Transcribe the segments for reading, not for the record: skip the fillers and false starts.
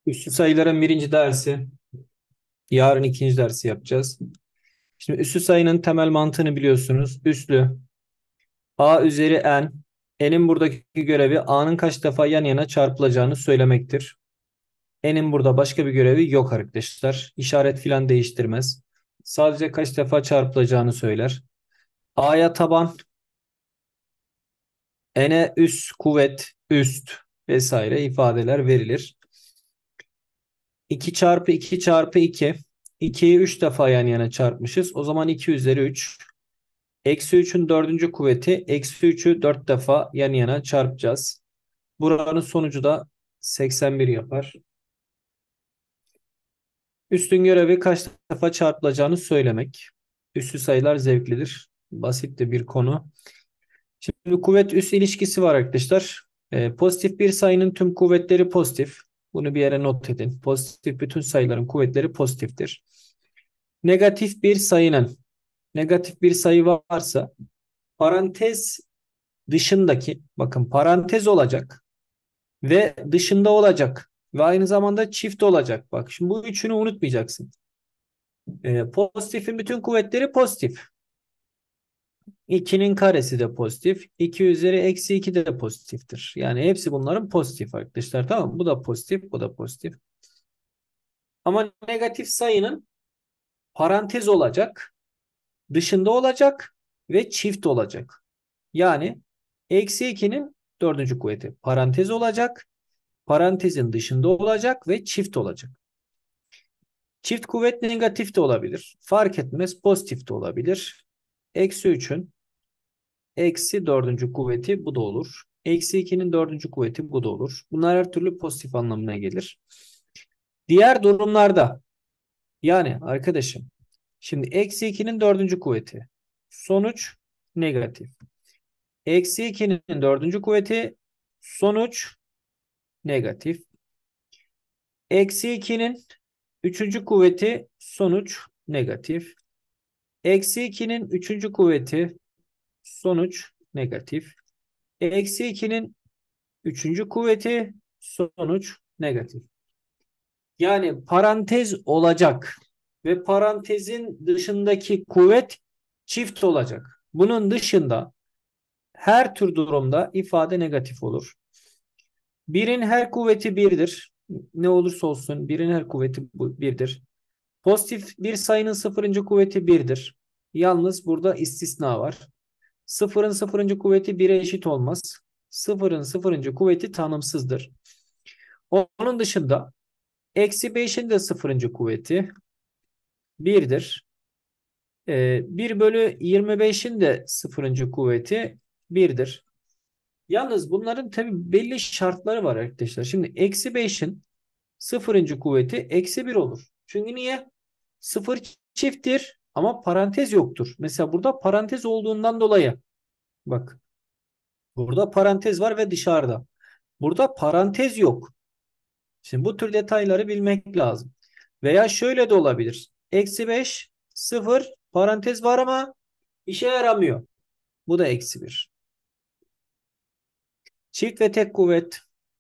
Üslü sayıların birinci dersi. Yarın ikinci dersi yapacağız. Şimdi üslü sayının temel mantığını biliyorsunuz. Üslü a üzeri n. N'in buradaki görevi a'nın kaç defa yan yana çarpılacağını söylemektir. N'in burada başka bir görevi yok arkadaşlar. İşaret filan değiştirmez. Sadece kaç defa çarpılacağını söyler. A'ya taban, n'e üs kuvvet, üst vesaire ifadeler verilir. 2 çarpı 2 çarpı 2. 2'yi 3 defa yan yana çarpmışız. O zaman 2 üzeri 3. Eksi 3'ün dördüncü kuvveti. Eksi 3'ü 4 defa yan yana çarpacağız. Buranın sonucu da 81 yapar. Üstün görevi kaç defa çarpılacağını söylemek. Üslü sayılar zevklidir. Basit de bir konu. Şimdi kuvvet üs ilişkisi var arkadaşlar. Pozitif bir sayının tüm kuvvetleri pozitif. Bunu bir yere not edin. Pozitif bütün sayıların kuvvetleri pozitiftir. Negatif bir sayının negatif bir sayı varsa parantez dışındaki, bakın, parantez olacak ve dışında olacak ve aynı zamanda çift olacak. Bak şimdi bu üçünü unutmayacaksın. Pozitifin bütün kuvvetleri pozitif. 2'nin karesi de pozitif. 2 üzeri eksi 2 de pozitiftir. Yani hepsi bunların pozitif arkadaşlar. Tamam mı? Bu da pozitif, bu da pozitif. Ama negatif sayının parantez olacak, dışında olacak ve çift olacak. Yani eksi 2'nin dördüncü kuvveti parantez olacak, parantezin dışında olacak ve çift olacak. Çift kuvvet negatif de olabilir. Fark etmez, pozitif de olabilir. Eksi 3'ün eksi dördüncü kuvveti bu da olur. Eksi 2'nin dördüncü kuvveti bu da olur. Bunlar her türlü pozitif anlamına gelir. Diğer durumlarda, yani arkadaşım, şimdi eksi 2'nin dördüncü kuvveti sonuç negatif. Eksi 2'nin dördüncü kuvveti sonuç negatif. Eksi 2'nin üçüncü kuvveti sonuç negatif. Eksi 2'nin üçüncü kuvveti sonuç negatif. Eksi 2'nin üçüncü kuvveti sonuç negatif. Yani parantez olacak ve parantezin dışındaki kuvvet çift olacak. Bunun dışında her tür durumda ifade negatif olur. Birin her kuvveti birdir. Ne olursa olsun birin her kuvveti birdir. Pozitif bir sayının sıfırıncı kuvveti birdir. Yalnız burada istisna var. Sıfırın sıfırıncı kuvveti 1'e eşit olmaz. Sıfırın sıfırıncı kuvveti tanımsızdır. Onun dışında eksi 5'in de sıfırıncı kuvveti birdir. 1 bölü 25'in de sıfırıncı kuvveti birdir. Yalnız bunların tabi belli şartları var arkadaşlar. Şimdi eksi 5'in sıfırıncı kuvveti eksi 1 olur. Çünkü niye? Sıfır çifttir ama parantez yoktur. Mesela burada parantez olduğundan dolayı, bak, burada parantez var ve dışarıda. Burada parantez yok. Şimdi bu tür detayları bilmek lazım. Veya şöyle de olabilir. Eksi 5, 0, parantez var ama işe yaramıyor. Bu da eksi 1. Çift ve tek kuvvet.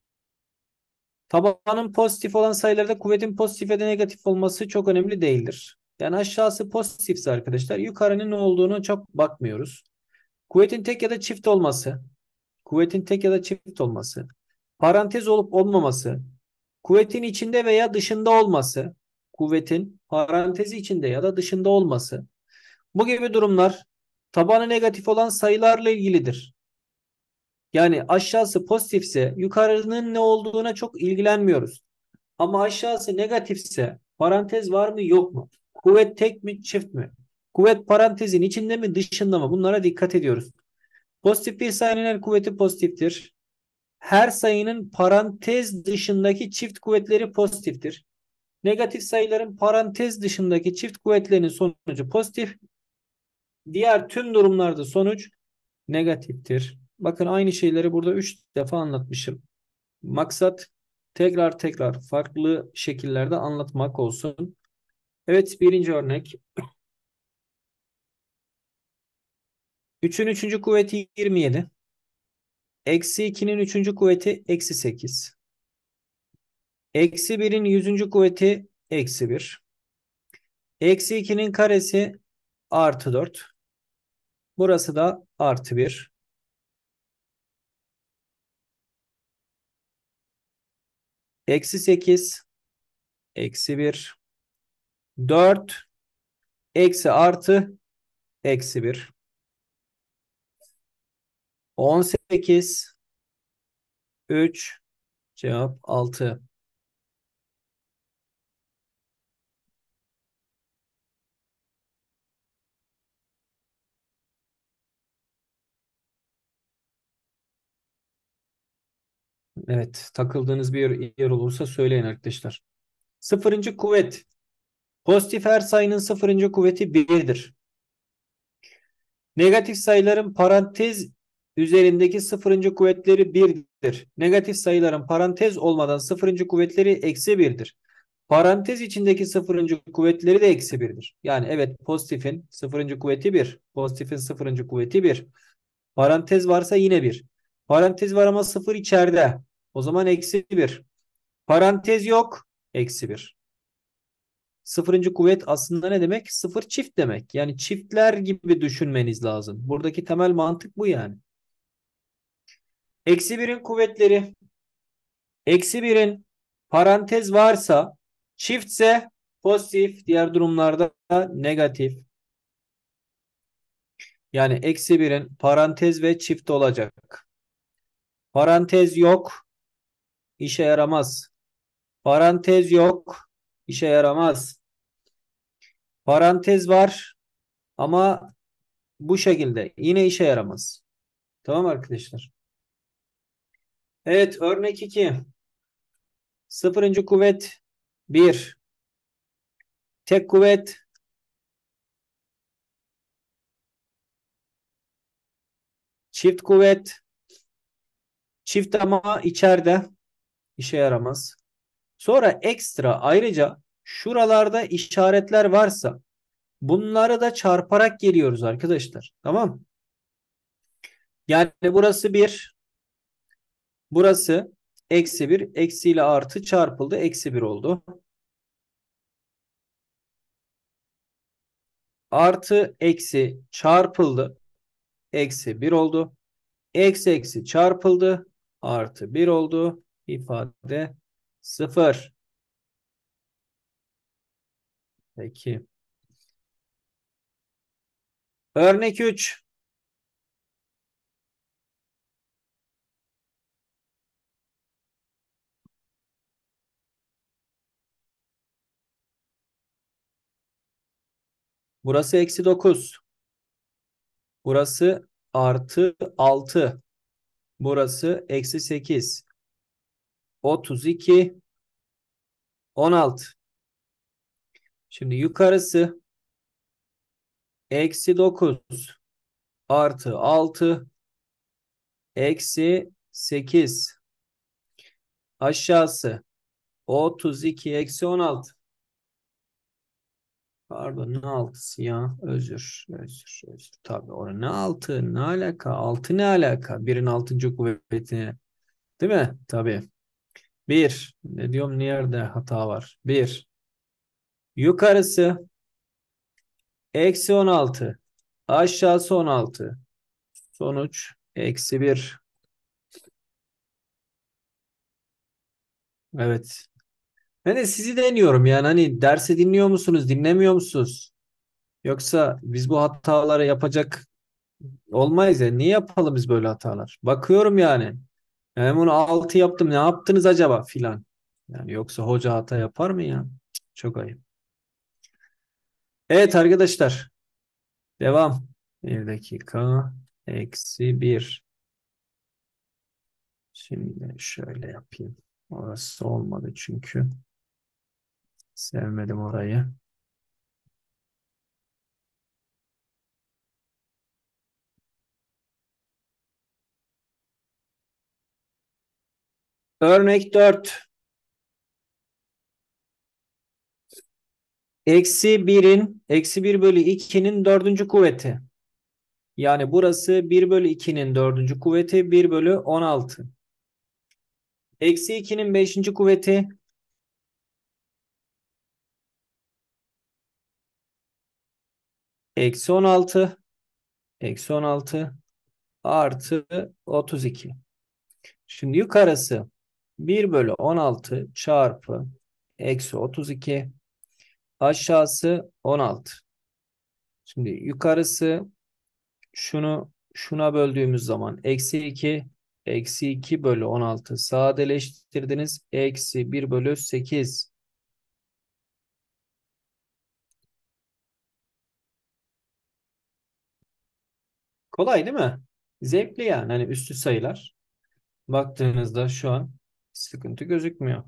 Tabanın pozitif olan sayılarda kuvvetin pozitif ya da negatif olması çok önemli değildir. Yani aşağısı pozitifse arkadaşlar, yukarının ne olduğunu çok bakmıyoruz. Kuvvetin tek ya da çift olması, kuvvetin tek ya da çift olması, parantez olup olmaması, kuvvetin içinde veya dışında olması, kuvvetin parantezi içinde ya da dışında olması. Bu gibi durumlar tabanı negatif olan sayılarla ilgilidir. Yani aşağısı pozitifse yukarının ne olduğuna çok ilgilenmiyoruz. Ama aşağısı negatifse parantez var mı yok mu? Kuvvet tek mi çift mi? Kuvvet parantezin içinde mi dışında mı? Bunlara dikkat ediyoruz. Pozitif bir sayının her kuvveti pozitiftir. Her sayının parantez dışındaki çift kuvvetleri pozitiftir. Negatif sayıların parantez dışındaki çift kuvvetlerinin sonucu pozitif. Diğer tüm durumlarda sonuç negatiftir. Bakın aynı şeyleri burada 3 defa anlatmışım. Maksat tekrar tekrar farklı şekillerde anlatmak olsun. Evet, birinci örnek. 3'ün üçüncü kuvveti 27. Eksi 2'nin üçüncü kuvveti eksi 8. Eksi 1'in 100. kuvveti eksi 1. Eksi 2'nin karesi artı 4. Burası da artı 1. Eksi 8. Eksi 1. 4. Eksi artı eksi 1. 18. 3. Cevap 6. Evet, takıldığınız bir yer olursa söyleyin arkadaşlar. Sıfırıncı kuvvet. Pozitif her sayının sıfırıncı kuvveti birdir. Negatif sayıların parantez üzerindeki sıfırıncı kuvvetleri birdir. Negatif sayıların parantez olmadan sıfırıncı kuvvetleri eksi birdir. Parantez içindeki sıfırıncı kuvvetleri de eksi birdir. Yani evet, pozitifin sıfırıncı kuvveti bir. Pozitifin sıfırıncı kuvveti bir. Parantez varsa yine bir. Parantez var ama sıfır içeride. O zaman eksi bir. Parantez yok. Eksi bir. Sıfırıncı kuvvet aslında ne demek? Sıfır çift demek. Yani çiftler gibi düşünmeniz lazım. Buradaki temel mantık bu yani. Eksi birin kuvvetleri. Eksi birin parantez varsa çiftse pozitif. Diğer durumlarda negatif. Yani eksi birin parantez ve çift olacak. Parantez yok. İşe yaramaz. Parantez yok. İşe yaramaz. Parantez var ama bu şekilde yine işe yaramaz. Tamam arkadaşlar. Evet, örnek 2. Sıfırıncı kuvvet 1. Tek kuvvet çift kuvvet. Çift ama içeride işe yaramaz. Sonra ekstra ayrıca şuralarda işaretler varsa bunları da çarparak geliyoruz arkadaşlar. Tamam. Yani burası 1. Burası eksi 1. Eksi ile artı çarpıldı. Eksi 1 oldu. Artı eksi çarpıldı. Eksi 1 oldu. Eksi eksi çarpıldı. Artı 1 oldu. İfade 0. Peki. Örnek 3. Burası eksi 9. Burası artı 6. Burası eksi 8. 32. 16. Şimdi yukarısı eksi 9 artı 6 eksi 8. Aşağısı 32 eksi 16. Pardon, ne altısı ya? Özür. Tabii orada ne altı? Ne alaka? Altı ne alaka? Birin altıncı kuvvetine. Değil mi? Tabii. Bir. Ne diyorum? Nerede hata var? Bir. Yukarısı eksi 16. Aşağısı 16. Sonuç eksi bir. Evet. Ben de sizi deniyorum yani, hani dersi dinliyor musunuz? Dinlemiyor musunuz? Yoksa biz bu hataları yapacak olmayız ya. Niye yapalım biz böyle hatalar? Bakıyorum yani. Yani bunu 6 yaptım. Ne yaptınız acaba filan. Yani yoksa hoca hata yapar mı ya? Çok ayıp. Evet arkadaşlar. Devam. Bir dakika. Eksi bir. Şimdi şöyle yapayım. Orası olmadı çünkü. Sevmedim orayı. Örnek 4. Eksi bir bölü 2'nin dördüncü kuvveti. Yani burası bir bölü 2'nin dördüncü kuvveti, bir bölü 16. Eksi 2'nin beşinci kuvveti. eksi 16, eksi 16 artı 32. Şimdi yukarısı 1 bölü 16 çarpı eksi 32. Aşağısı 16. Şimdi yukarısı şuna böldüğümüz zaman eksi 2, eksi 2 bölü 16 sadeleştirdiniz. Eksi 1 bölü 8. Kolay değil mi? Zevkli yani. Hani üstü sayılar. Baktığınızda şu an sıkıntı gözükmüyor.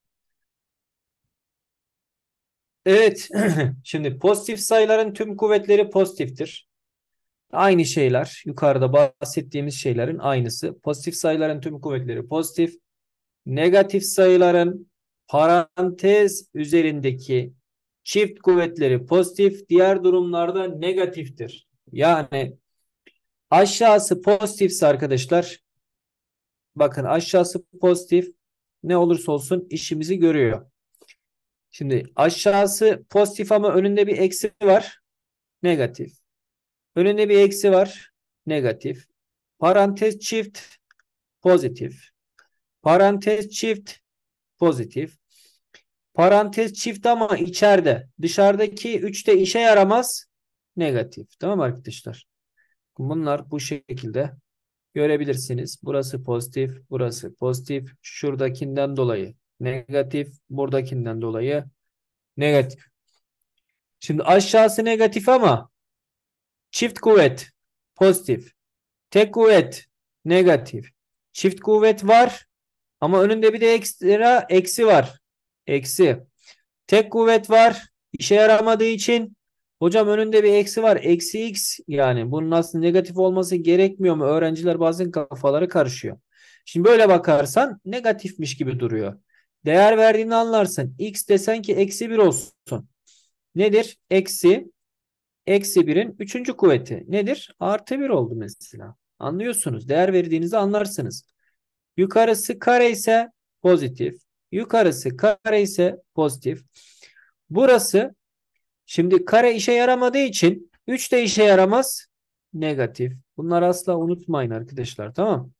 Evet. Şimdi pozitif sayıların tüm kuvvetleri pozitiftir. Aynı şeyler. Yukarıda bahsettiğimiz şeylerin aynısı. Pozitif sayıların tüm kuvvetleri pozitif. Negatif sayıların parantez üzerindeki çift kuvvetleri pozitif. Diğer durumlarda negatiftir. Yani aşağısı pozitifse arkadaşlar, bakın aşağısı pozitif, ne olursa olsun işimizi görüyor. Şimdi aşağısı pozitif ama önünde bir eksi var. Negatif. Önünde bir eksi var. Negatif. Parantez çift pozitif. Parantez çift pozitif. Parantez çift ama içeride. Dışarıdaki 3 de işe yaramaz. Negatif. Tamam mı arkadaşlar? Bunlar bu şekilde görebilirsiniz. Burası pozitif. Burası pozitif. Şuradakinden dolayı negatif. Buradakinden dolayı negatif. Şimdi aşağısı negatif ama çift kuvvet pozitif. Tek kuvvet negatif. Çift kuvvet var ama önünde bir de ekstra eksi var. Eksi. Tek kuvvet var. İşe yaramadığı için hocam önünde bir eksi var. Eksi x, yani bunun aslında negatif olması gerekmiyor mu? Öğrenciler bazen kafaları karışıyor. Şimdi böyle bakarsan negatifmiş gibi duruyor. Değer verdiğini anlarsın. X desen ki eksi 1 olsun. Nedir? Eksi 1'in 3. kuvveti. Nedir? Artı 1 oldu mesela. Anlıyorsunuz. Değer verdiğinizi anlarsınız. Yukarısı kare ise pozitif. Yukarısı kare ise pozitif. Burası şimdi kare işe yaramadığı için 3 de işe yaramaz. Negatif. Bunları asla unutmayın arkadaşlar. Tamam.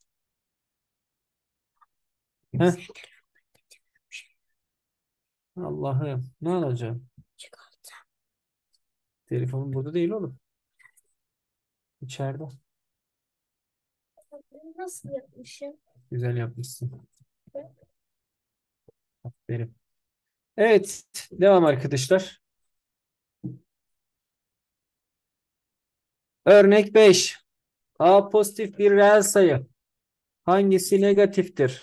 Heh. Allah'ım. Ne alacağım? Telefonum burada değil oğlum. İçeride. Nasıl yapmışım? Güzel yapmışsın. Aferin. Evet. Devam arkadaşlar. Örnek 5. A pozitif bir reel sayı. Hangisi negatiftir?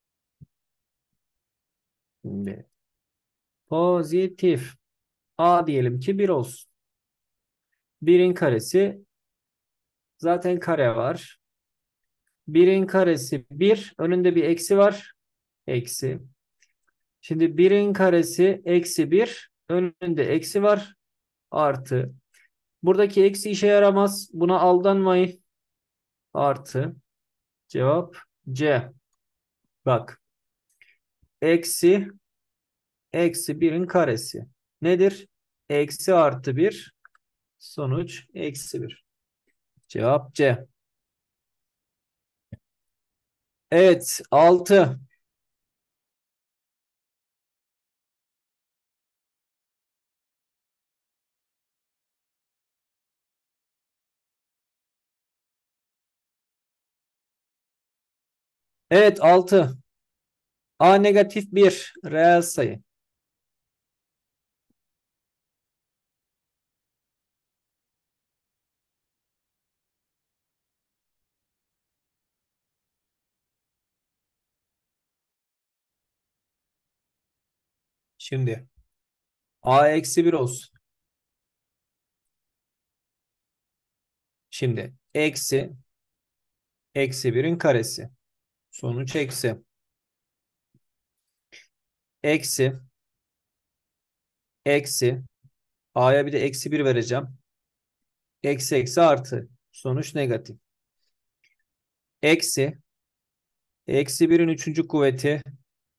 Şimdi pozitif. A diyelim ki 1 olsun. 1'in karesi zaten kare var. 1'in karesi 1. Önünde bir eksi var. Eksi. Şimdi 1'in karesi eksi 1. Önünde eksi var. Artı. Buradaki eksi işe yaramaz. Buna aldanmayın. Artı. Cevap C. Bak. Eksi. Eksi 1'in karesi. Nedir? Eksi artı 1. Sonuç eksi 1. Cevap C. Evet. 6. Evet, 6. A negatif bir reel sayı. Şimdi A eksi 1 olsun. Şimdi eksi 1'in karesi. Sonuç eksi. Eksi. Eksi. A'ya bir de eksi 1 vereceğim. Eksi eksi artı. Sonuç negatif. Eksi. Eksi 1'in 3. kuvveti.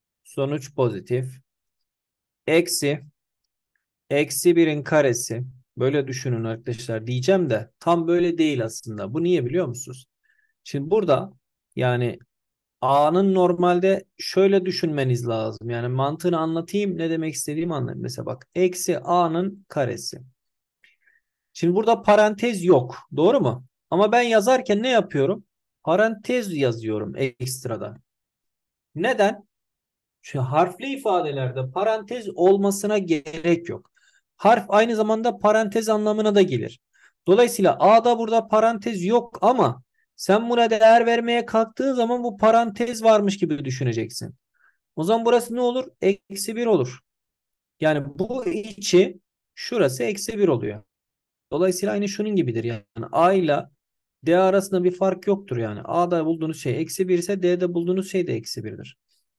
Sonuç pozitif. Eksi. Eksi 1'in karesi. Böyle düşünün arkadaşlar diyeceğim de tam böyle değil aslında. Bu niye biliyor musunuz? Şimdi burada yani A'nın normalde şöyle düşünmeniz lazım. Yani mantığını anlatayım, ne demek istediğimi anlayın. Mesela bak, eksi A'nın karesi. Şimdi burada parantez yok. Doğru mu? Ama ben yazarken ne yapıyorum? Parantez yazıyorum ekstrada. Neden? Şu harfli ifadelerde parantez olmasına gerek yok. Harf aynı zamanda parantez anlamına da gelir. Dolayısıyla A'da burada parantez yok ama sen buna değer vermeye kalktığın zaman bu parantez varmış gibi düşüneceksin. O zaman burası ne olur? Eksi bir olur. Yani bu içi şurası eksi bir oluyor. Dolayısıyla aynı şunun gibidir. Yani A ile D arasında bir fark yoktur yani. A'da bulduğunuz şey eksi bir ise D'de bulduğunuz şey de eksi birdir.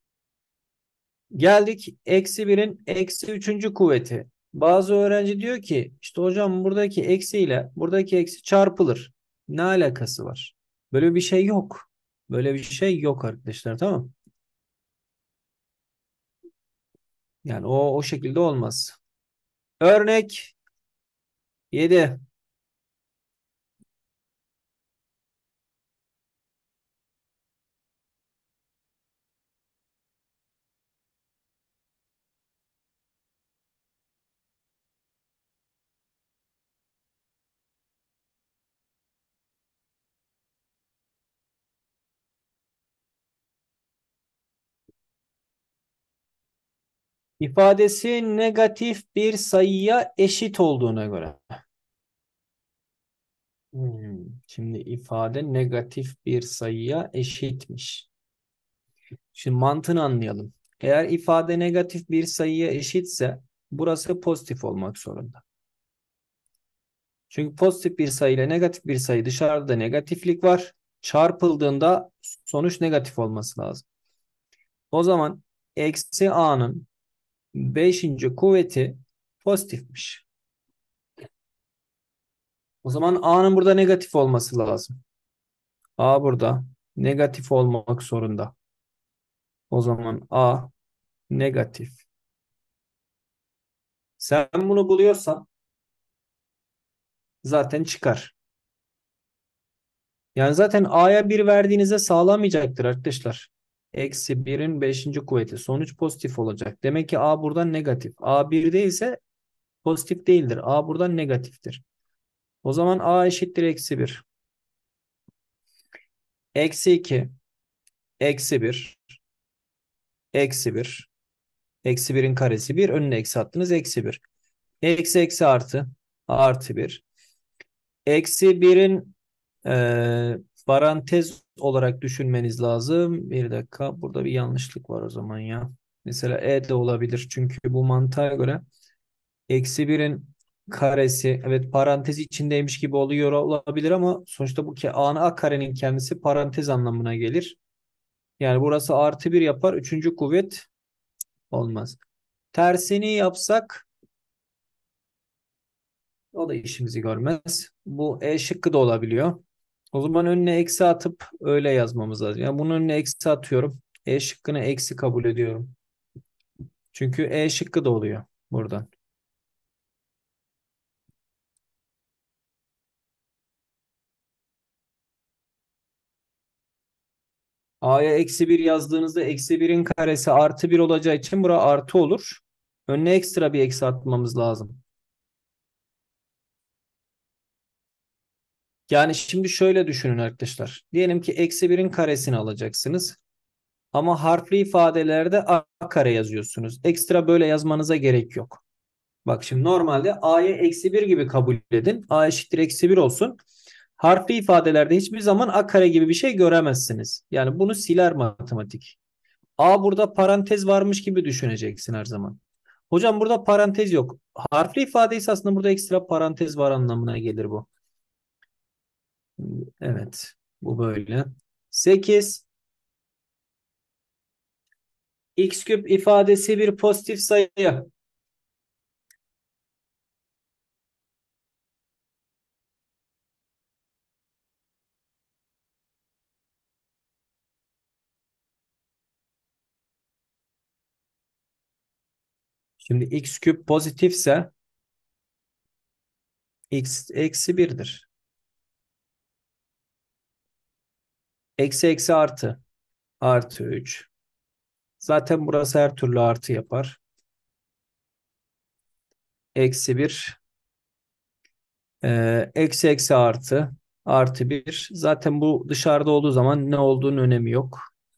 Geldik eksi birin eksi üçüncü kuvveti. Bazı öğrenci diyor ki işte hocam buradaki eksi ile buradaki eksi çarpılır. Ne alakası var? Böyle bir şey yok. Böyle bir şey yok arkadaşlar, tamam. Yani o şekilde olmaz. Örnek 7. İfadesi negatif bir sayıya eşit olduğuna göre. Şimdi ifade negatif bir sayıya eşitmiş. Şimdi mantığını anlayalım. Eğer ifade negatif bir sayıya eşitse burası pozitif olmak zorunda. Çünkü pozitif bir sayı ile negatif bir sayı, dışarıda negatiflik var. Çarpıldığında sonuç negatif olması lazım. O zaman eksi a'nın beşinci kuvveti pozitifmiş. O zaman a'nın burada negatif olması lazım. A burada negatif olmak zorunda. O zaman a negatif. Sen bunu buluyorsan zaten çıkar. Yani zaten A'ya bir verdiğinizde sağlamayacaktır arkadaşlar. Eksi birin beşinci kuvveti. Sonuç pozitif olacak. Demek ki A buradan negatif. A bir değilse pozitif değildir. A buradan negatiftir. O zaman A eşittir eksi bir. Eksi 2. Eksi bir. Eksi bir. Eksi birin karesi bir. Önüne eksi attınız. Eksi bir. Eksi eksi artı. Artı bir. Eksi birin parantez olarak düşünmeniz lazım. Bir dakika. Burada bir yanlışlık var o zaman ya. Mesela E de olabilir. Çünkü bu mantığa göre eksi birin karesi, evet, parantez içindeymiş gibi oluyor olabilir ama sonuçta bu ki A'nın A karenin kendisi parantez anlamına gelir. Yani burası artı bir yapar. Üçüncü kuvvet olmaz. Tersini yapsak o da işimizi görmez. Bu E şıkkı da olabiliyor. O zaman önüne eksi atıp öyle yazmamız lazım. Yani bunun önüne eksi atıyorum. E şıkkını eksi kabul ediyorum. Çünkü E şıkkı da oluyor buradan. A'ya eksi bir yazdığınızda eksi birin karesi artı bir olacağı için bura artı olur. Önüne ekstra bir eksi atmamız lazım. Yani şimdi şöyle düşünün arkadaşlar. Diyelim ki eksi birin karesini alacaksınız. Ama harfli ifadelerde A kare yazıyorsunuz. Ekstra böyle yazmanıza gerek yok. Bak şimdi normalde A'yı eksi bir gibi kabul edin. A eşittir eksi bir olsun. Harfli ifadelerde hiçbir zaman A kare gibi bir şey göremezsiniz. Yani bunu siler matematik. A burada parantez varmış gibi düşüneceksin her zaman. Hocam burada parantez yok. Harfli ifade ise aslında burada ekstra parantez var anlamına gelir bu. Evet. Bu böyle. 8. X küp ifadesi bir pozitif sayı. Şimdi x küp pozitifse X eksi birdir. Eksi eksi artı. Artı 3. Zaten burası her türlü artı yapar. Eksi bir. Eksi eksi artı. Artı bir. Zaten bu dışarıda olduğu zaman ne olduğunun önemi yok.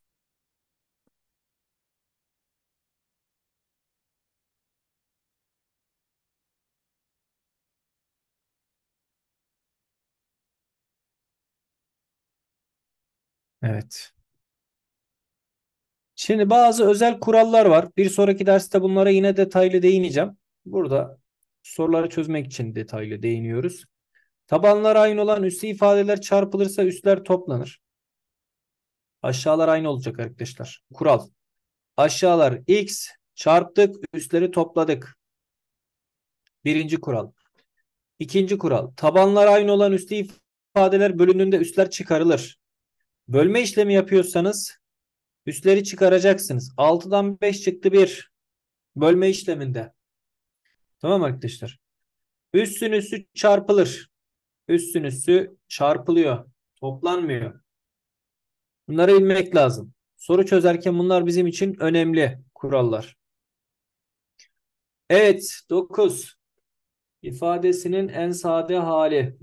Evet. Şimdi bazı özel kurallar var. Bir sonraki derste bunlara yine detaylı değineceğim. Burada soruları çözmek için detaylı değiniyoruz. Tabanlar aynı olan üslü ifadeler çarpılırsa üsler toplanır. Aşağılar aynı olacak arkadaşlar. Kural. Aşağılar x çarptık, üstleri topladık. Birinci kural. İkinci kural. Tabanlar aynı olan üslü ifadeler bölündüğünde üsler çıkarılır. Bölme işlemi yapıyorsanız üsleri çıkaracaksınız. 6'dan 5 çıktı 1. Bölme işleminde. Tamam arkadaşlar. Üssün üssü çarpılır. Üssün üssü çarpılıyor. Toplanmıyor. Bunları bilmek lazım. Soru çözerken bunlar bizim için önemli kurallar. Evet, 9. İfadesinin en sade hali.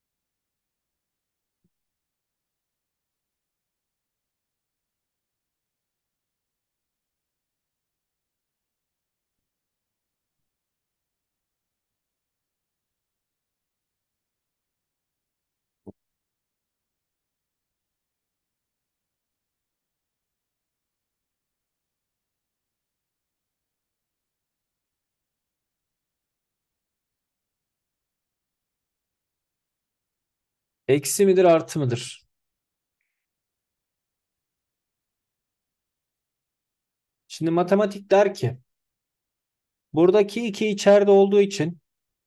Eksi midir artı mıdır? Şimdi matematik der ki buradaki 2 içeride olduğu için,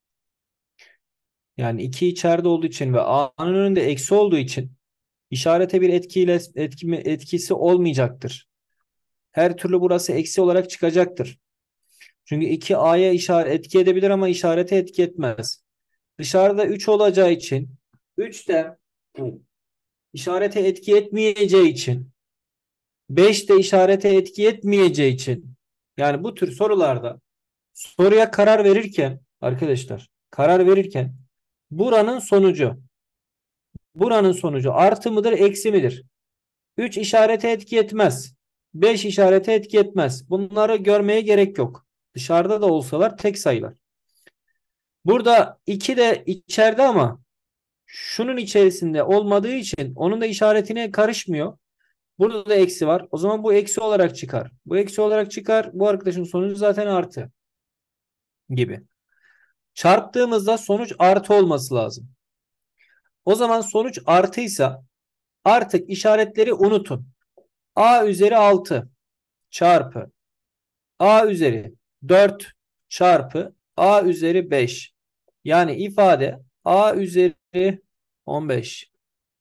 yani 2 içeride olduğu için ve a'nın önünde eksi olduğu için işarete bir etkisi olmayacaktır. Her türlü burası eksi olarak çıkacaktır. Çünkü 2 a'ya etki edebilir ama işarete etki etmez. Dışarıda 3 olacağı için 3 de işarete etki etmeyeceği için 5 de işarete etki etmeyeceği için, yani bu tür sorularda soruya karar verirken arkadaşlar, karar verirken buranın sonucu buranın sonucu artı mıdır eksi midir? 3 işarete etki etmez. 5 işarete etki etmez. Bunları görmeye gerek yok. Dışarıda da olsalar tek sayılar. Burada 2 de içeride ama şunun içerisinde olmadığı için onun da işaretine karışmıyor. Burada da eksi var. O zaman bu eksi olarak çıkar. Bu eksi olarak çıkar. Bu arkadaşın sonucu zaten artı gibi. Çarptığımızda sonuç artı olması lazım. O zaman sonuç artıysa artık işaretleri unutun. A üzeri 6 çarpı A üzeri 4 çarpı A üzeri 5. Yani ifade A üzeri 15.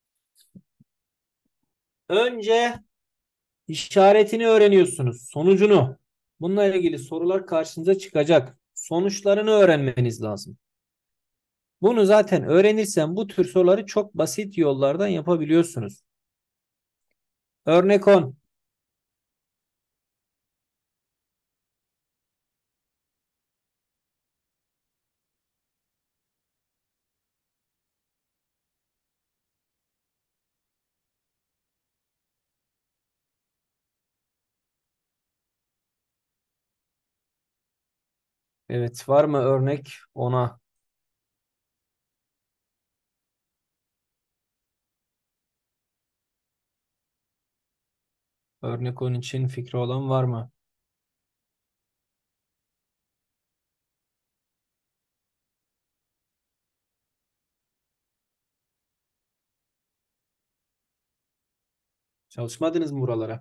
Önce işaretini öğreniyorsunuz. Sonucunu. Bununla ilgili sorular karşınıza çıkacak. Sonuçlarını öğrenmeniz lazım. Bunu zaten öğrenirsen bu tür soruları çok basit yollardan yapabiliyorsunuz. Örnek 10. Evet, var mı örnek 10'a? Örnek 10 için fikri olan var mı? Çalışmadınız mı buralara?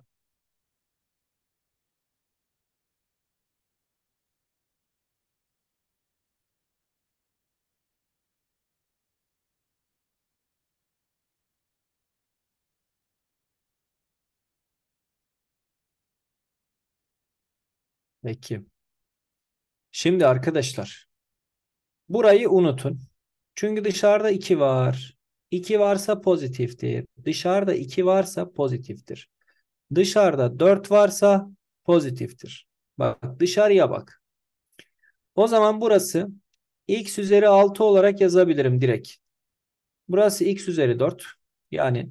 Peki. Şimdi arkadaşlar burayı unutun. Çünkü dışarıda 2 var. 2 varsa pozitiftir. Dışarıda 2 varsa pozitiftir. Dışarıda 4 varsa pozitiftir. Bak dışarıya bak. O zaman burası x üzeri 6 olarak yazabilirim direkt. Burası x üzeri 4. Yani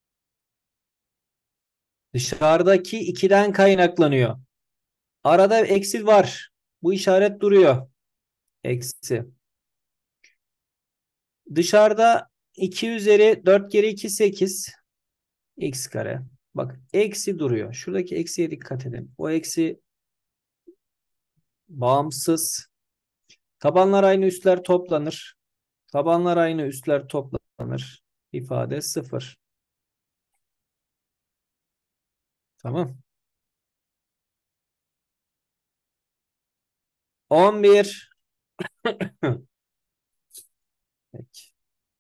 dışarıdaki 2'den kaynaklanıyor. Arada eksi var. Bu işaret duruyor. Eksi. Dışarıda 2 üzeri 4 kere 2 8 x kare. Bak eksi duruyor. Şuradaki eksiye dikkat edin. O eksi bağımsız. Tabanlar aynı üstler toplanır. Tabanlar aynı üstler toplanır. İfade 0. Tamam. 11. Peki.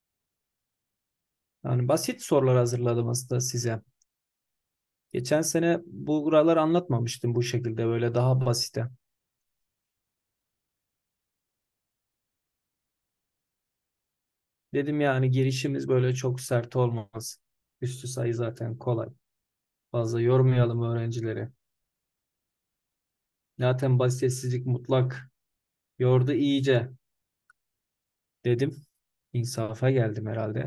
Yani basit sorular hazırladım aslında size. Geçen sene buraları anlatmamıştım bu şekilde böyle daha basite. Dedim yani girişimiz böyle çok sert olmaz. Üstü sayı zaten kolay. Fazla yormayalım öğrencileri. Zaten basitsizlik mutlak yordu iyice dedim. İnsafa geldim herhalde.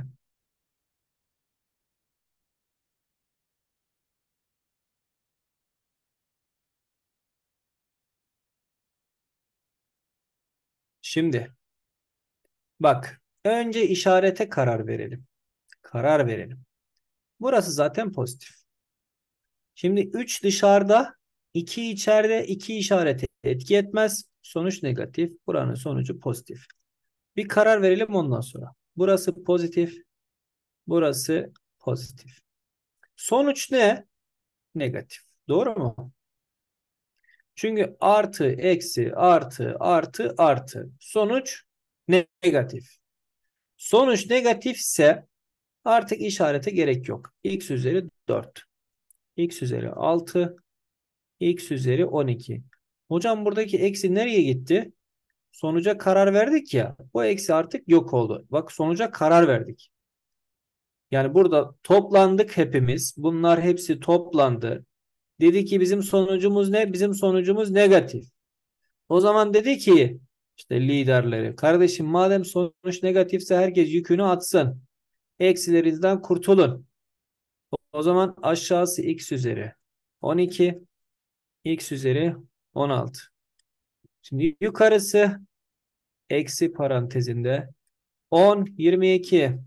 Şimdi bak önce işarete karar verelim. Karar verelim. Burası zaten pozitif. Şimdi 3 dışarıda, 2 içeride, 2 işareti etki etmez. Sonuç negatif. Buranın sonucu pozitif. Bir karar verelim ondan sonra. Burası pozitif. Burası pozitif. Sonuç ne? Negatif. Doğru mu? Çünkü artı, eksi, artı, artı, artı. Sonuç negatif. Sonuç negatifse artık işarete gerek yok. X üzeri 4. X üzeri 6. X üzeri 12. Hocam buradaki eksi nereye gitti? Sonuca karar verdik ya. Bu eksi artık yok oldu. Bak sonuca karar verdik. Yani burada toplandık hepimiz. Bunlar hepsi toplandı. Dedi ki bizim sonucumuz ne? Bizim sonucumuz negatif. O zaman dedi ki işte liderleri kardeşim madem sonuç negatifse herkes yükünü atsın. Eksilerinizden kurtulun. O zaman aşağısı x üzeri 12, x üzeri 16. Şimdi yukarısı eksi parantezinde 10, 22,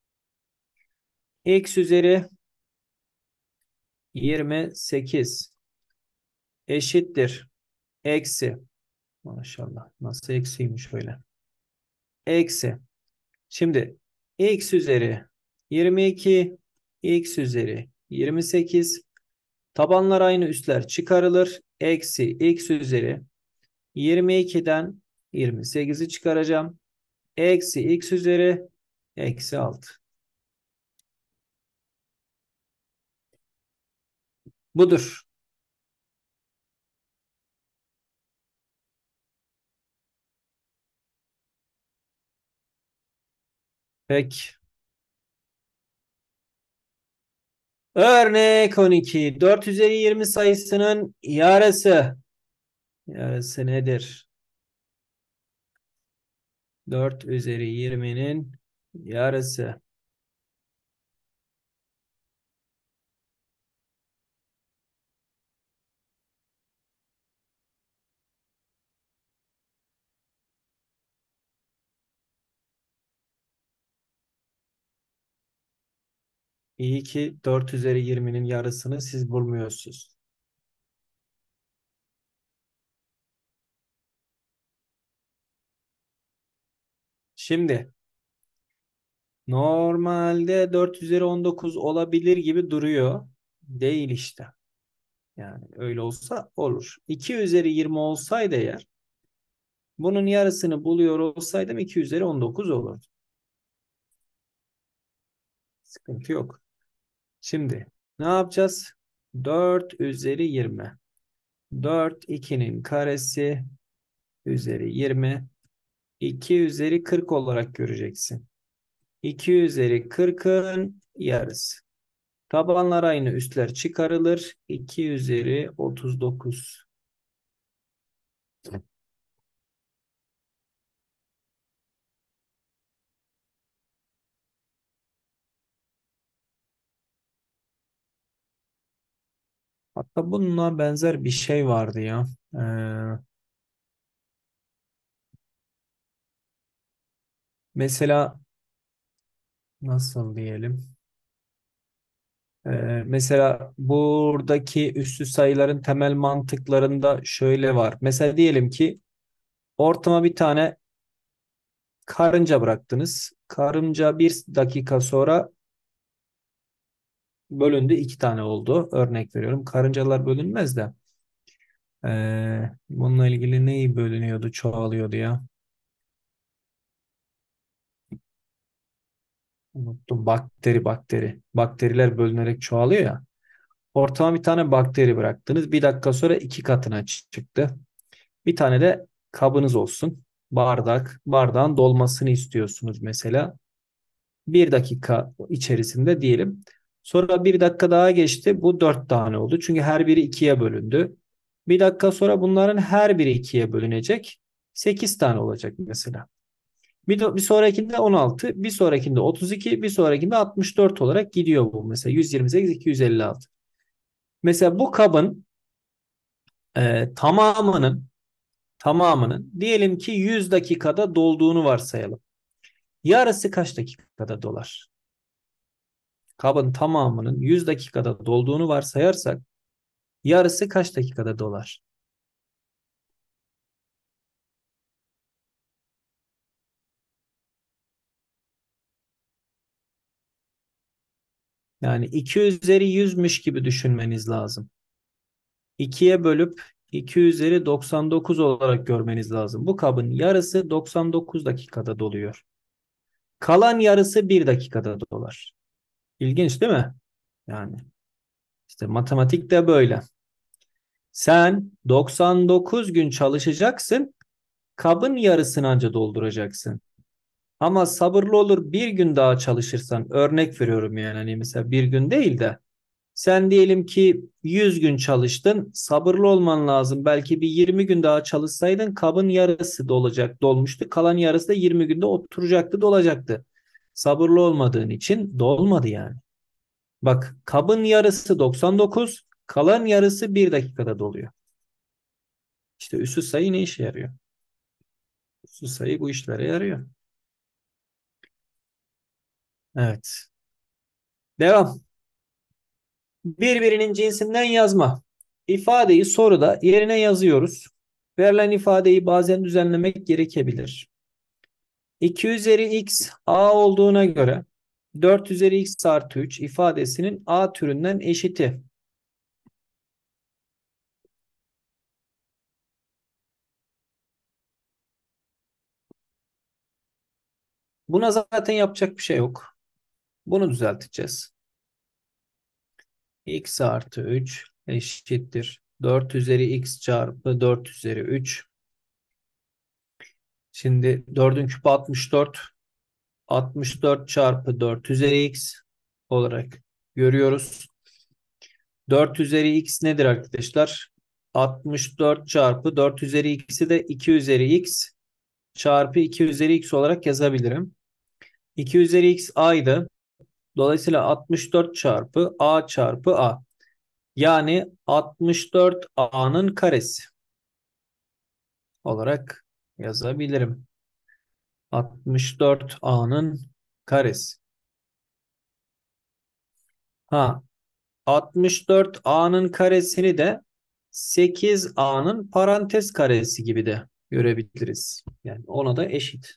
x üzeri 28 eşittir. Eksi. Maşallah. Nasıl eksiymiş öyle. Eksi. Şimdi x üzeri 22, x üzeri 28. Tabanlar aynı üstler çıkarılır. Eksi x üzeri 22'den 28'i çıkaracağım. Eksi x üzeri eksi 6. Budur. Peki. Örnek 12. 4 üzeri 20 sayısının yarısı. Yarısı nedir? 4 üzeri 20'nin yarısı. İyi ki 4 üzeri 20'nin yarısını siz bulmuyorsunuz. Şimdi normalde 4 üzeri 19 olabilir gibi duruyor. Değil işte. Yani öyle olsa olur. 2 üzeri 20 olsaydı eğer bunun yarısını buluyor olsaydım 2 üzeri 19 olurdu. Sıkıntı yok. Şimdi ne yapacağız? 4 üzeri 20. 4 2'nin karesi üzeri 20. 2 üzeri 40 olarak göreceksin. 2 üzeri 40'ın yarısı. Tabanlar aynı, üstler çıkarılır. 2 üzeri 39. Hatta bununla benzer bir şey vardı ya. Mesela nasıl diyelim? Mesela buradaki üslü sayıların temel mantıklarında şöyle var. Mesela diyelim ki ortama bir tane karınca bıraktınız. Karınca bir dakika sonra bölündü, iki tane oldu. Örnek veriyorum. Karıncalar bölünmez de. Bununla ilgili neyi bölünüyordu, çoğalıyordu ya? Unuttum. Bakteri. Bakteriler bölünerek çoğalıyor ya. Ortama bir tane bakteri bıraktınız. Bir dakika sonra iki katına çıktı. Bir tane de kabınız olsun. Bardak. Bardağın dolmasını istiyorsunuz mesela. Bir dakika içerisinde diyelim. Sonra bir dakika daha geçti. Bu dört tane oldu. Çünkü her biri ikiye bölündü. Bir dakika sonra bunların her biri ikiye bölünecek. 8 tane olacak mesela. Bir sonrakinde 16, bir sonrakinde 32, bir sonrakinde 64 olarak gidiyor bu. Mesela 128, 256. Mesela bu kabın tamamının diyelim ki 100 dakikada dolduğunu varsayalım. Yarısı kaç dakikada dolar? Kabın tamamının 100 dakikada dolduğunu varsayarsak yarısı kaç dakikada dolar? Yani 2 üzeri 100'müş gibi düşünmeniz lazım. 2'ye bölüp 2 üzeri 99 olarak görmeniz lazım. Bu kabın yarısı 99 dakikada doluyor. Kalan yarısı 1 dakikada dolar. İlginç değil mi? Yani işte matematik de böyle. Sen 99 gün çalışacaksın, kabın yarısını anca dolduracaksın. Ama sabırlı olur, bir gün daha çalışırsan, örnek veriyorum yani, hani mesela bir gün değil de sen diyelim ki 100 gün çalıştın, sabırlı olman lazım. Belki bir 20 gün daha çalışsaydın kabın yarısı dolmuştu. Kalan yarısı da 20 günde oturacaktı, dolacaktı. Sabırlı olmadığın için dolmadı yani. Bak, kabın yarısı 99, kalan yarısı bir dakikada doluyor. İşte üssü sayı ne işe yarıyor? Üssü sayı bu işlere yarıyor. Evet. Devam. Birbirinin cinsinden yazma. İfadeyi soruda yerine yazıyoruz. Verilen ifadeyi bazen düzenlemek gerekebilir. 2 üzeri x a olduğuna göre 4 üzeri x artı 3 ifadesinin a türünden eşiti. Buna zaten yapacak bir şey yok. Bunu düzelteceğiz. X artı 3 eşittir 4 üzeri x çarpı 4 üzeri 3. Şimdi 4'ün küpü 64. 64 çarpı 4 üzeri x olarak görüyoruz. 4 üzeri x nedir arkadaşlar? 64 çarpı 4 üzeri x'i de 2 üzeri x çarpı 2 üzeri x olarak yazabilirim. 2 üzeri x a'ydı. Dolayısıyla 64 çarpı a çarpı a. Yani 64 a'nın karesi olarak yazabilirim. 64 a'nın karesi. Ha, 64 a'nın karesini de 8 a'nın parantez karesi gibi de görebiliriz. Yani ona da eşit.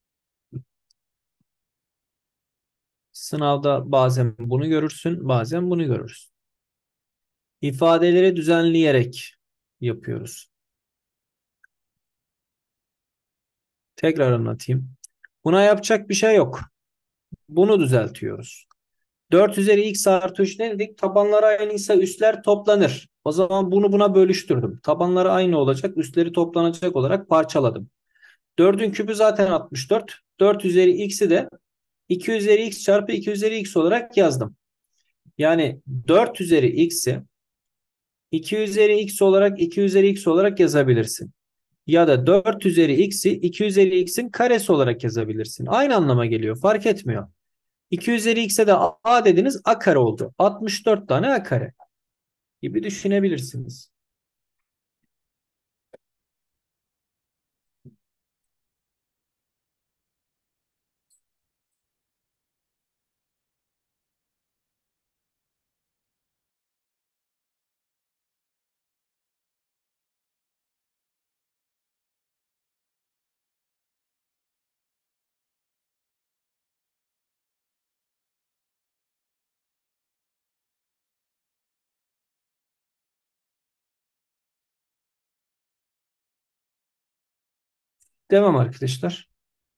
Sınavda bazen bunu görürsün, bazen bunu görürsün. İfadeleri düzenleyerek yapıyoruz. Tekrar anlatayım. Buna yapacak bir şey yok. Bunu düzeltiyoruz. 4 üzeri x artı 3 ne dedik? Tabanları aynıysa üstler toplanır. O zaman bunu buna bölüştürdüm. Tabanları aynı olacak, üstleri toplanacak olarak parçaladım. 4'ün küpü zaten 64. 4 üzeri x'i de 2 üzeri x çarpı 2 üzeri x olarak yazdım. Yani 4 üzeri x'i 2 üzeri x olarak 2 üzeri x olarak yazabilirsin. Ya da 4 üzeri x'i 2 üzeri x'in karesi olarak yazabilirsin. Aynı anlama geliyor. Fark etmiyor. 2 üzeri x'e de a dediniz, a kare oldu. 64 tane a kare gibi düşünebilirsiniz. Devam arkadaşlar.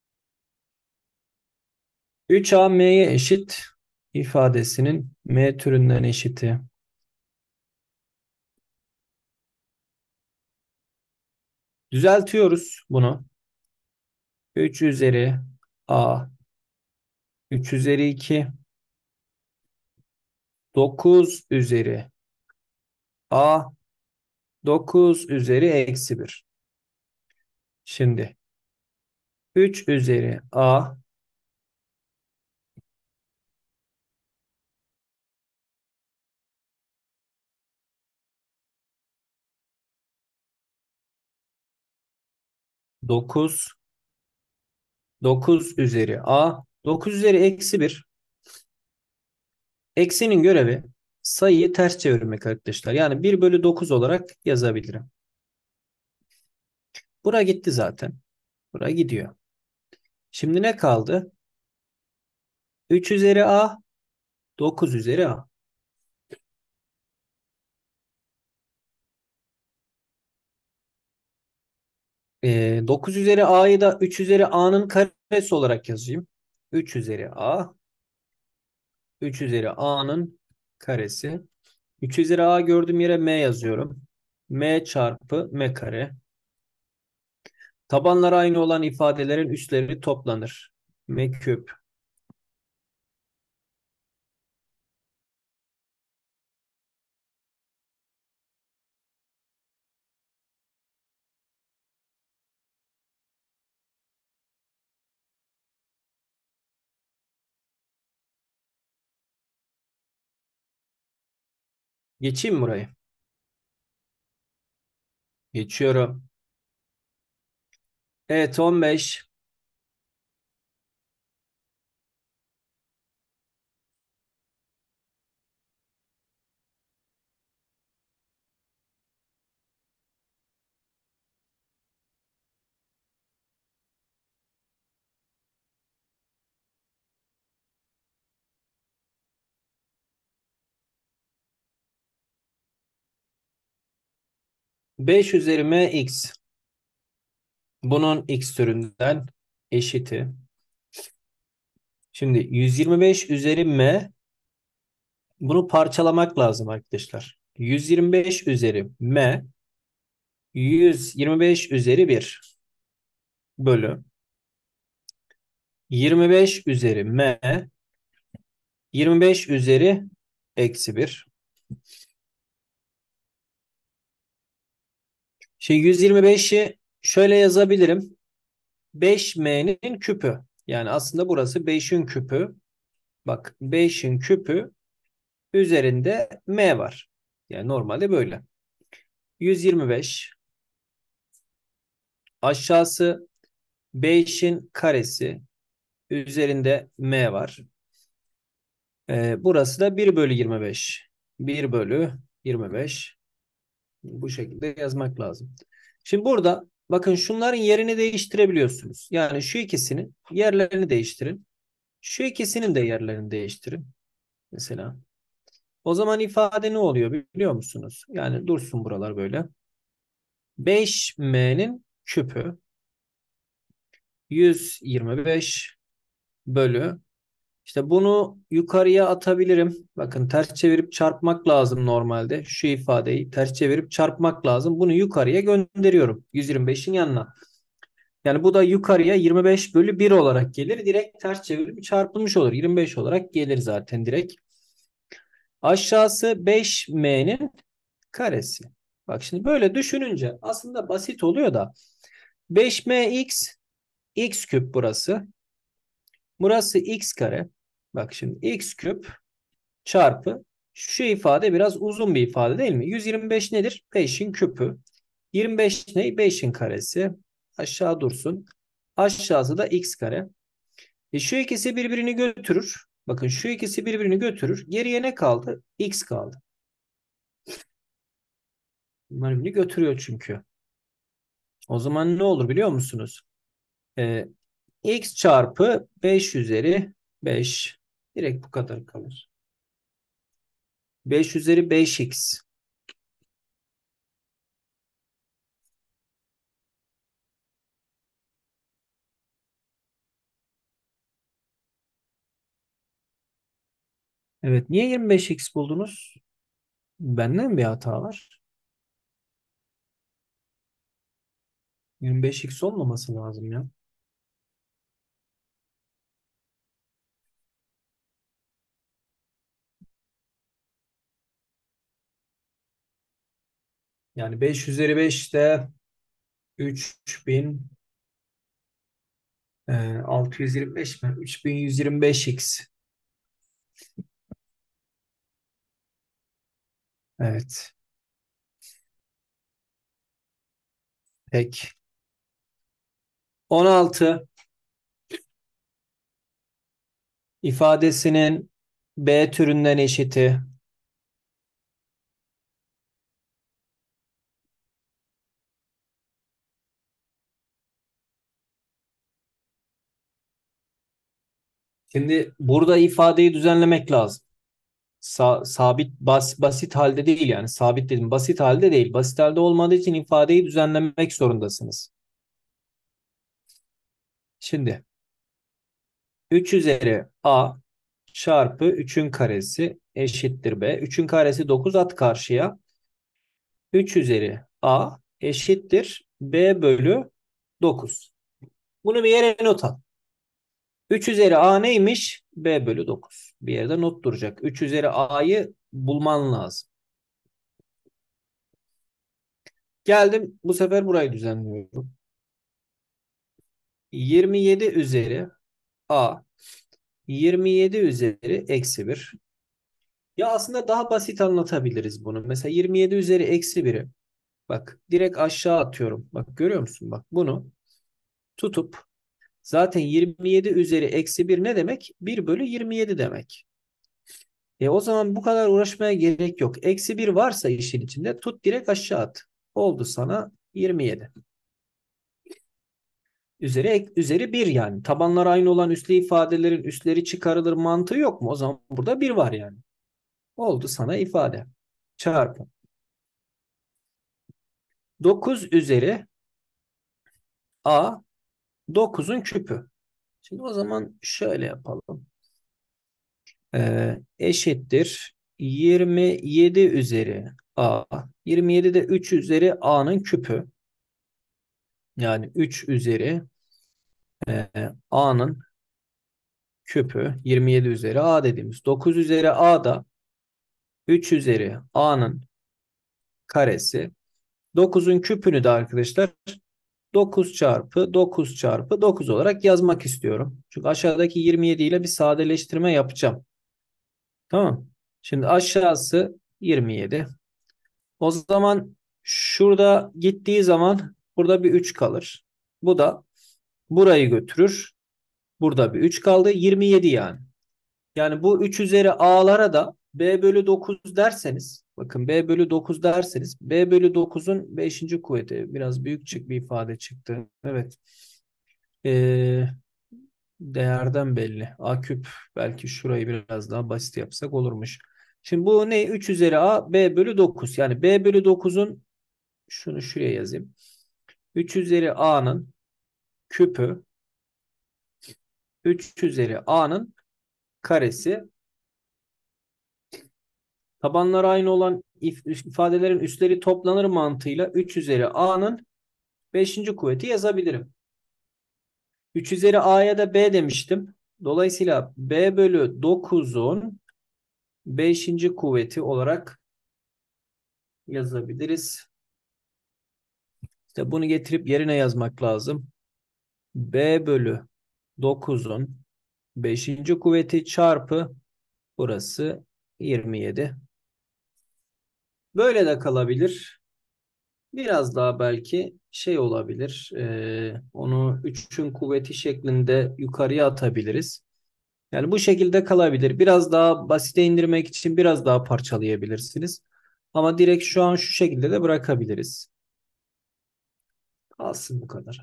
3a m'ye eşit ifadesinin m türünden eşiti. Düzeltiyoruz bunu. 3 üzeri a 3 üzeri 2 9 üzeri a 9 üzeri eksi 1. Şimdi 3 üzeri a 9 9 üzeri a 9 üzeri eksi 1. Eksinin görevi sayıyı ters çevirmek arkadaşlar. Yani 1 bölü 9 olarak yazabilirim. Bura gitti zaten. Bura gidiyor. Şimdi ne kaldı? 3 üzeri a 9 üzeri a. 9 üzeri a'yı da 3 üzeri a'nın karesi olarak yazayım. 3 üzeri a 3 üzeri a'nın karesi. 3 üzeri a gördüğüm yere m yazıyorum. M çarpı m kare. Tabanları aynı olan ifadelerin üstleri toplanır. M küp. Geçeyim mi burayı? Geçiyorum. Evet, 15. 5 üzeri m x. Bunun x türünden eşiti. Şimdi 125 üzeri m, bunu parçalamak lazım arkadaşlar. 125 üzeri m 125 üzeri 1 bölü 25 üzeri m 25 üzeri eksi 1. Şimdi 125'i şöyle yazabilirim. 5m'nin küpü. Yani aslında burası 5'in küpü. Bak, 5'in küpü üzerinde m var. Yani normalde böyle. 125 aşağısı 5'in karesi üzerinde m var. Burası da 1 bölü 25. 1 bölü 25. Bu şekilde yazmak lazım. Şimdi burada bakın, şunların yerini değiştirebiliyorsunuz. Yani şu ikisinin yerlerini değiştirin. Şu ikisinin de yerlerini değiştirin. Mesela. O zaman ifade ne oluyor biliyor musunuz? Yani dursun buralar böyle. 5m'nin küpü 125 bölü, İşte bunu yukarıya atabilirim. Bakın, ters çevirip çarpmak lazım normalde. Şu ifadeyi ters çevirip çarpmak lazım. Bunu yukarıya gönderiyorum. 125'in yanına. Yani bu da yukarıya 25 bölü 1 olarak gelir. Direkt ters çevirip çarpılmış olur. 25 olarak gelir zaten direkt. Aşağısı 5m'nin karesi. Bak şimdi böyle düşününce aslında basit oluyor da 5mx x küp burası. Burası x kare. Bak şimdi x küp çarpı şu ifade biraz uzun bir ifade değil mi? 125 nedir? 5'in küpü. 25 ne? 5'in karesi. Aşağı dursun. Aşağısı da x kare. Şu ikisi birbirini götürür. Bakın şu ikisi birbirini götürür. Geriye ne kaldı? X kaldı. Bunlar birbirini götürüyor çünkü. O zaman ne olur biliyor musunuz? Ee, X çarpı 5 üzeri 5. Direkt bu kadar kalır. 5 üzeri 5x. Evet, niye 25x buldunuz? Benden mi bir hata var? 25x olmaması lazım ya. Yani 5 üzeri 5 de 3000 625 mi? 3125x. Evet. Peki. 16 ifadesinin B türünden eşiti. Şimdi burada ifadeyi düzenlemek lazım. Sabit basit halde değil yani sabit dedim basit halde değil. Basit halde olmadığı için ifadeyi düzenlemek zorundasınız. Şimdi 3 üzeri a çarpı 3'ün karesi eşittir b. 3'ün karesi 9 at karşıya. 3 üzeri a eşittir b bölü 9. Bunu bir yere not al. 3 üzeri a neymiş? B bölü 9. Bir yerde not duracak. 3 üzeri a'yı bulman lazım. Geldim bu sefer burayı düzenliyorum. 27 üzeri a 27 üzeri eksi 1. Ya aslında daha basit anlatabiliriz bunu. Mesela 27 üzeri eksi 1'i bak direkt aşağı atıyorum. Bak görüyor musun? Bak bunu tutup zaten 27 üzeri eksi 1 ne demek? 1 bölü 27 demek. O zaman bu kadar uğraşmaya gerek yok. Eksi 1 varsa işin içinde tut direkt aşağı at. Oldu sana 27. Üzeri 1 yani. Tabanlar aynı olan üslü ifadelerin üsleri çıkarılır mantığı yok mu? O zaman burada 1 var yani. Oldu sana ifade. Çarpı. 9 üzeri a 9'un küpü. Şimdi o zaman şöyle yapalım. Eşittir 27 üzeri a. 27 de 3 üzeri a'nın küpü. Yani 3 üzeri a'nın küpü 27 üzeri a dediğimiz. 9 üzeri a da 3 üzeri a'nın karesi. 9'un küpünü de arkadaşlar 9 çarpı 9 çarpı 9 olarak yazmak istiyorum. Çünkü aşağıdaki 27 ile bir sadeleştirme yapacağım. Tamam. Şimdi aşağısı 27. O zaman şurada gittiği zaman burada bir 3 kalır. Bu da burayı götürür. Burada bir 3 kaldı. 27 yani. Yani bu 3 üzeri a'lara da b bölü 9 derseniz bakın b bölü 9 derseniz b bölü 9'un 5. kuvveti biraz büyük bir ifade çıktı. Evet. Ee, Değerden belli. A küp belki şurayı biraz daha basit yapsak olurmuş. Şimdi bu ne? 3 üzeri a b bölü 9. Yani b bölü 9'un şunu şuraya yazayım. 3 üzeri a'nın küpü 3 üzeri a'nın karesi. Tabanları aynı olan ifadelerin üstleri toplanır mantığıyla 3 üzeri a'nın 5. kuvveti yazabilirim. 3 üzeri a'ya da b demiştim. Dolayısıyla b bölü 9'un beşinci kuvveti olarak yazabiliriz. İşte bunu getirip yerine yazmak lazım. B bölü 9'un beşinci kuvveti çarpı burası 27. Böyle de kalabilir. Biraz daha belki şey olabilir. Onu 3'ün kuvveti şeklinde yukarıya atabiliriz. Yani bu şekilde kalabilir. Biraz daha basite indirmek için biraz daha parçalayabilirsiniz. Ama direkt şu an şu şekilde de bırakabiliriz. Kalsın bu kadar.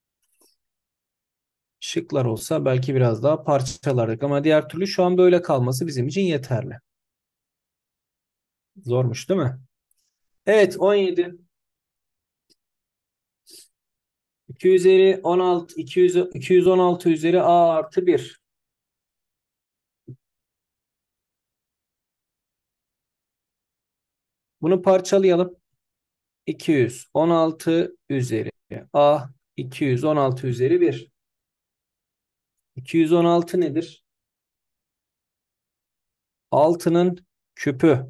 Şıklar olsa belki biraz daha parçalardık ama diğer türlü şu an böyle kalması bizim için yeterli. Zormuş değil mi? Evet, 17. 2 üzeri 16 216 üzeri a artı 1. Bunu parçalayalım. 216 üzeri a 216 üzeri 1. 216 nedir? 6'nın küpü.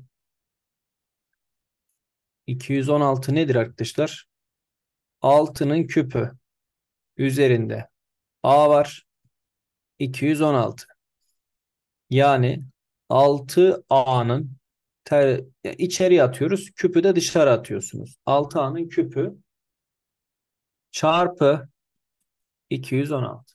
216 nedir arkadaşlar? 6'nın küpü üzerinde a var. 216. Yani 6A'nın içeri atıyoruz. Küpü de dışarı atıyorsunuz. 6A'nın küpü çarpı 216.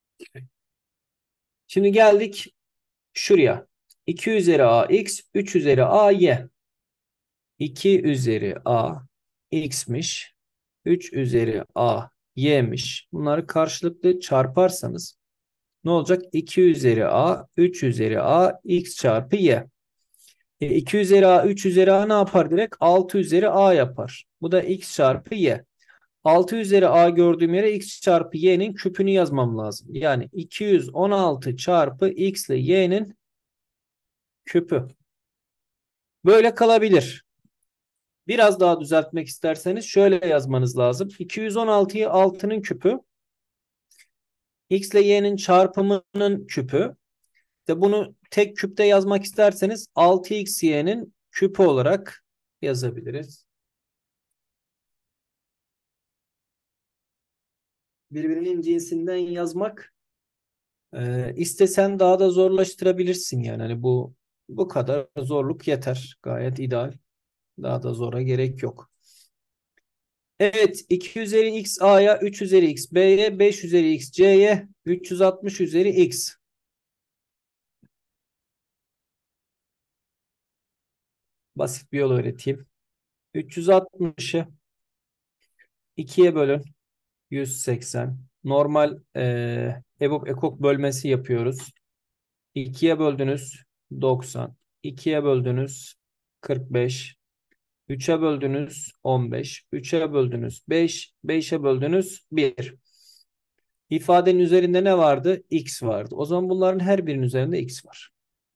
Şimdi geldik şuraya. 2 üzeri A x, 3 üzeri A y. 2 üzeri A x'miş. 3 üzeri A y'miş. Bunları karşılıklı çarparsanız ne olacak? 2 üzeri A, 3 üzeri A x çarpı y. 2 üzeri a 3 üzeri a ne yapar direkt? 6 üzeri a yapar. Bu da x çarpı y. 6 üzeri a gördüğüm yere x çarpı y'nin küpünü yazmam lazım. Yani 216 çarpı x ile y'nin küpü. Böyle kalabilir. Biraz daha düzeltmek isterseniz şöyle yazmanız lazım. 216'yı 6'nın küpü, x ile y'nin çarpımının küpü. İşte bunu tek küpte yazmak isterseniz 6x y'nin küpü olarak yazabiliriz. Birbirinin cinsinden yazmak istesen daha da zorlaştırabilirsin yani. Hani bu kadar zorluk yeter. Gayet ideal. Daha da zora gerek yok. Evet, 2 üzeri x a'ya, 3 üzeri x b'ye, 5 üzeri x c'ye, 360 üzeri x. Basit bir yol öğreteyim. 360'ı 2'ye bölün. 180. Normal EBOB ekok bölmesi yapıyoruz. 2'ye böldünüz 90. 2'ye böldünüz 45. 3'e böldünüz 15. 3'e böldünüz 5. 5'e böldünüz 1. İfadenin üzerinde ne vardı? X vardı. O zaman bunların her birinin üzerinde X var.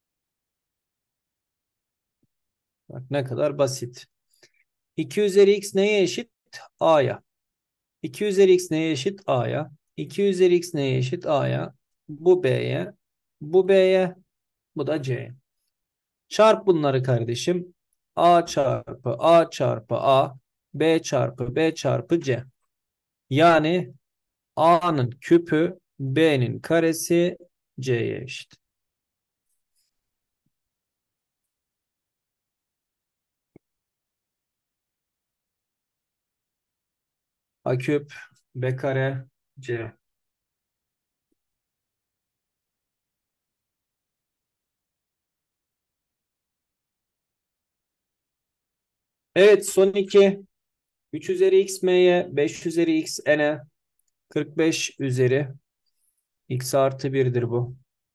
Bak ne kadar basit. 2 üzeri X neye eşit? A'ya. 2 üzeri X neye eşit? A'ya. 2 üzeri X neye eşit? A'ya. Bu B'ye. Bu B'ye. Bu da C'ye. Çarp bunları kardeşim. A çarpı A çarpı A. B çarpı B çarpı C. Yani A'nın küpü B'nin karesi C'ye eşit. A küp B kare C. Evet, son iki. 3 üzeri x m'ye, 5 üzeri x n'e, 45 üzeri x artı 1'dir bu.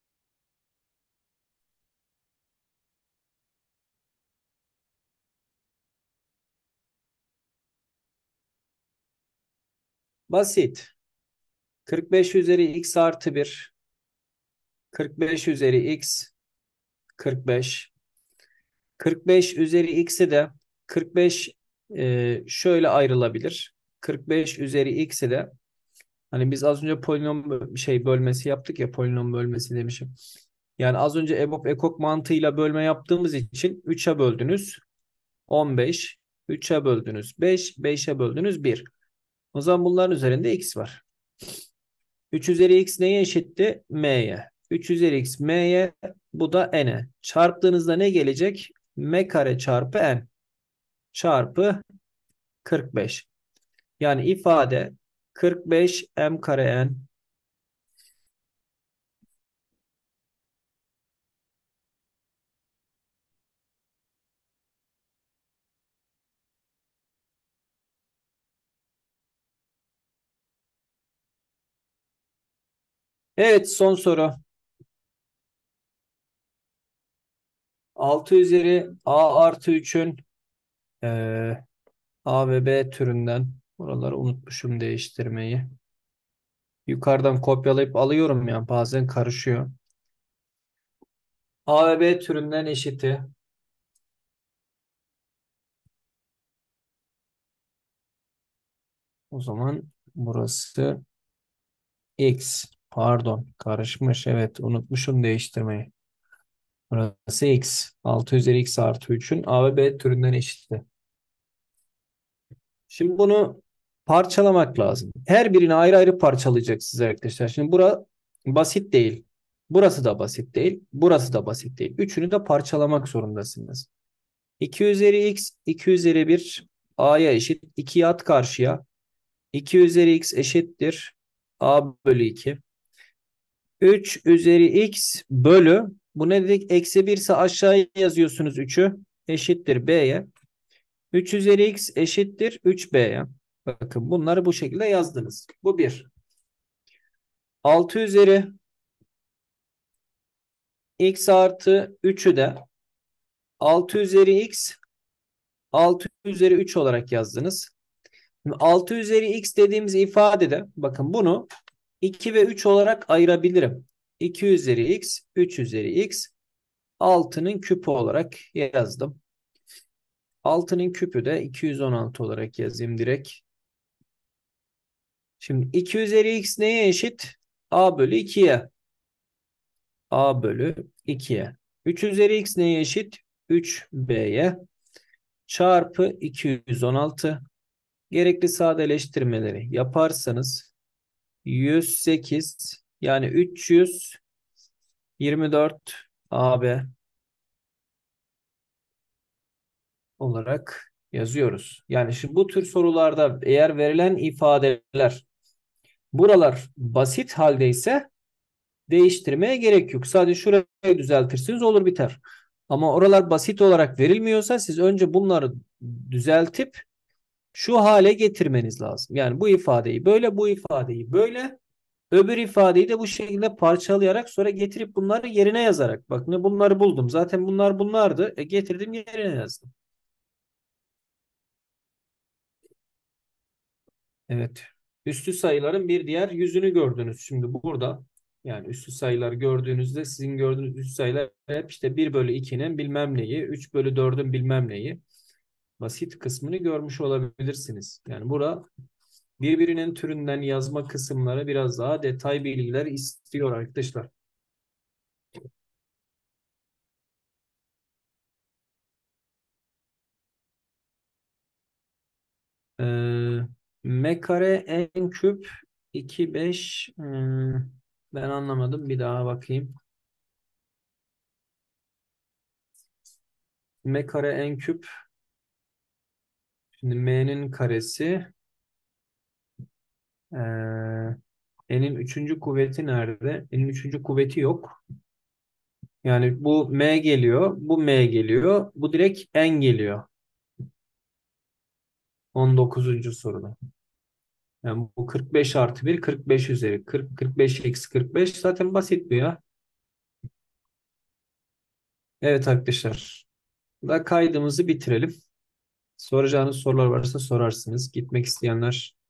Basit. 45 üzeri x artı 1. 45 üzeri x 45. 45 üzeri x'i de 45 şöyle ayrılabilir. 45 üzeri x'i de Hani biz az önce polinom bölmesi yaptık ya, polinom bölmesi demişim. Yani az önce EBOB ekok mantığıyla bölme yaptığımız için 3'e böldünüz 15, 3'e böldünüz 5, 5'e böldünüz 1. O zaman bunların üzerinde x var. 3 üzeri x neye eşitti? M'ye. 3 üzeri x m'ye, bu da n'e. Çarptığınızda ne gelecek? M kare çarpı n çarpı 45. Yani ifade 45 m kare n. Evet, son soru. 6 üzeri a artı 3'ün a ve b türünden, buraları unutmuşum değiştirmeyi. Yukarıdan kopyalayıp alıyorum ya, bazen karışıyor. A ve B türünden eşiti. O zaman burası x. Pardon, karışmış. Evet, unutmuşum değiştirmeyi. Burası x. 6 üzeri x artı 3'ün A ve B türünden eşiti. Şimdi bunu parçalamak lazım. Her birini ayrı ayrı parçalayacaksınız arkadaşlar. Şimdi bura basit değil. Burası da basit değil. Burası da basit değil. Üçünü de parçalamak zorundasınız. 2 üzeri x, 2 üzeri 1 a'ya eşit. 2'yi at karşıya. 2 üzeri x eşittir a bölü 2. 3 üzeri x bölü, bu ne dedik? Eksi 1 ise aşağıya yazıyorsunuz 3'ü. Eşittir b'ye. 3 üzeri x eşittir 3b'ye. Bakın bunları bu şekilde yazdınız. Bu bir. 6 üzeri x artı 3'ü de 6 üzeri x 6 üzeri 3 olarak yazdınız. 6 üzeri x dediğimiz ifadede bakın bunu 2 ve 3 olarak ayırabilirim. 2 üzeri x, 3 üzeri x, 6'nın küpü olarak yazdım. 6'nın küpü de 216 olarak yazayım direkt. Şimdi 2 üzeri x neye eşit? A bölü 2'ye. A bölü 2'ye. 3 üzeri x neye eşit? 3b'ye. Çarpı 216. Gerekli sadeleştirmeleri yaparsanız 108, yani 324 AB olarak yazıyoruz. Yani şimdi bu tür sorularda eğer verilen ifadeler buralar basit haldeyse değiştirmeye gerek yok. Sadece şurayı düzeltirsiniz, olur biter. Ama oralar basit olarak verilmiyorsa siz önce bunları düzeltip şu hale getirmeniz lazım. Yani bu ifadeyi böyle, bu ifadeyi böyle, öbür ifadeyi de bu şekilde parçalayarak sonra getirip bunları yerine yazarak. Bak, ne bunları buldum. Zaten bunlar bunlardı. Getirdim yerine yazdım. Evet. Üstü sayıların bir diğer yüzünü gördünüz şimdi burada. Yani üstü sayılar gördüğünüzde sizin gördüğünüz üstü sayılar hep işte 1 bölü 2'nin bilmem neyi, 3 bölü 4'ün bilmem neyi. Basit kısmını görmüş olabilirsiniz. Yani bura birbirinin türünden yazma kısımları biraz daha detay bilgiler istiyor arkadaşlar. Ee, M kare n küp 2 5, ben anlamadım. Bir daha bakayım. M kare n küp, şimdi m'nin karesi, n'in üçüncü kuvveti nerede? N'in üçüncü kuvveti yok. Yani bu m geliyor. Bu m geliyor. Bu direkt n geliyor. 19. soruda. Yani bu 45 artı 1, 45 üzeri. 40, 45 eksi 45 zaten basit bu ya. Evet arkadaşlar. Da kaydımızı bitirelim. Soracağınız sorular varsa sorarsınız. Gitmek isteyenler